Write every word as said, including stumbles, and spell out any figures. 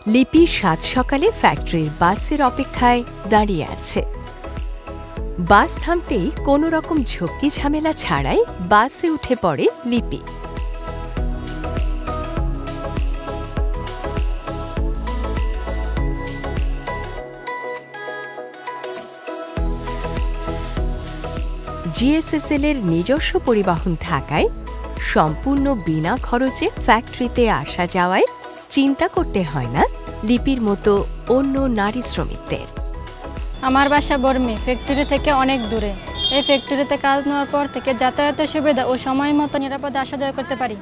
লিপি সাত সকালে ফ্যাক্টরির বাসের অপেক্ষায় দাঁড়িয়ে আছে। বাস থামতেই কোনো রকম ঝক্কি ঝামেলা ছাড়াই বাসে উঠে পড়ে লিপি। জিএসএসএল এর নিজস্ব পরিবহন থাকায় সম্পূর্ণ বিনা খরচে ফ্যাক্টরিতে আসা যাওয়ায় চিন্তা করতে হয় না লিপির মতো অন্য নারী শ্রমিকদের। আমার বাসা বর্মি, ফ্যাক্টরি থেকে অনেক দূরে। এই ফ্যাক্টরিতে কাজ নেওয়ার পর থেকে যাতায়াতের সুবিধা ও সময় মতো নিরাপদে আসা যাওয়া করতে পারি।